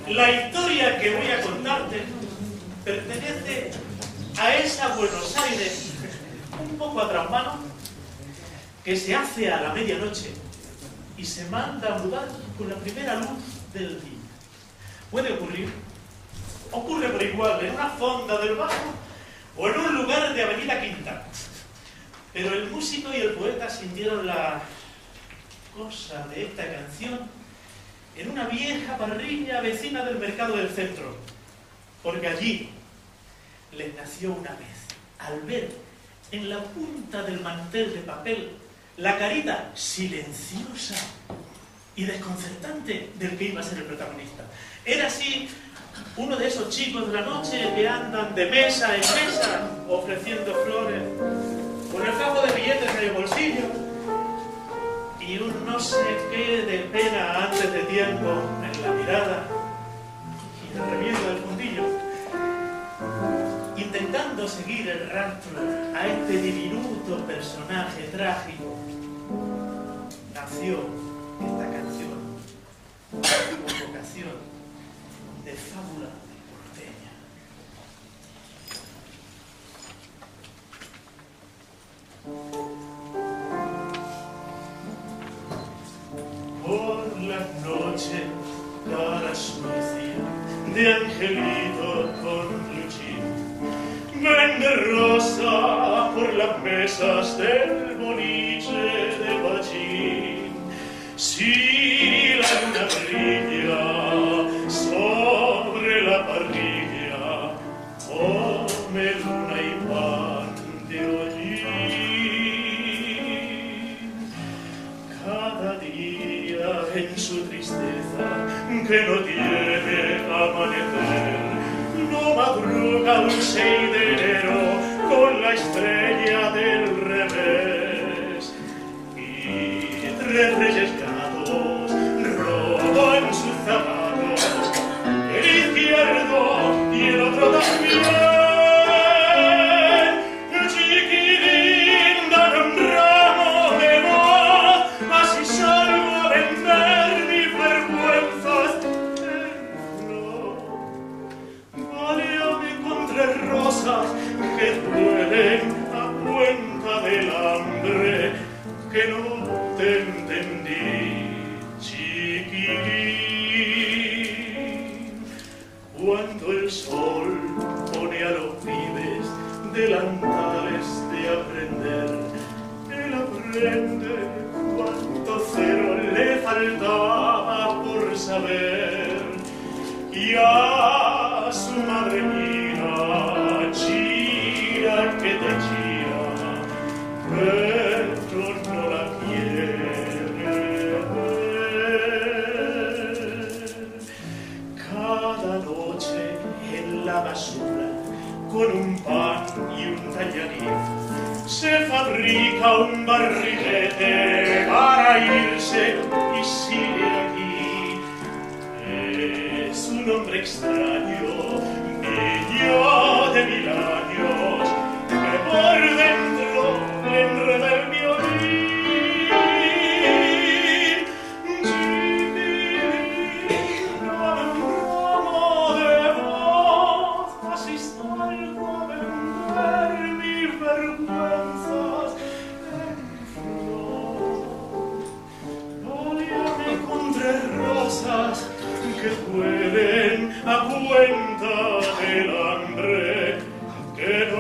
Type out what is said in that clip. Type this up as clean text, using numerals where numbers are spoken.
La historia que voy a contarte pertenece a esa Buenos Aires un poco a traslado que se hace a la medianoche y se manda a mudar con la primera luz del día. Puede ocurrir, ocurre por igual en una fonda del Bajo o en un lugar de Avenida Quinta. Pero el músico y el poeta sintieron la cosa de esta canción en una vieja parrilla vecina del mercado del centro, porque allí les nació una vez, al ver en la punta del mantel de papel la carita silenciosa y desconcertante del que iba a ser el protagonista. Era así uno de esos chicos de la noche que andan de mesa en mesa ofreciendo flores, con el fajo de billetes en el bolsillo y un no sé qué de pena antes de tiempo en la mirada y el reviento del fundillo, intentando seguir el rastro a este diminuto personaje trágico. Nació esta canción con vocación de fábula porteña. Por la noche, cara sucia de angelito con luchín, vende rosa por las mesas del boliche de Bachín. Si la luna brilla sobre la parrilla, come luna y pan de hollín. Cada día en su tristeza que no tiene amanecer, no madruga un 6 de enero con la estrella del revés. Y 3 reyes gatos robo en sus zapatos, el izquierdo y el otro también. Chiquilín, dame un ramo de voz, así salgo a vender mis vergüenzas en flor. Baleame con 3 rosas que duelen a cuenta del hambre, que no te entendí, chiquilín. Cuando el sol pone a los pibes delantales de aprender, él aprende cuánto cero le faltaba por saber, y a su madre mira, chía que te chía, pero no la quiere ver. Cada noche en la basura, con un pan y un tallarín, se fabrica un barrilete para irse y sigue aquí. Es un hombre extraño, niño de 1000 años, que por dentro le enreda el violín. Chiquilín, dame un ramo de voz, así salgo a vender mis vergüenzas en flor. Baleame con 3 rosas que duelen a cuenta del hambre, que no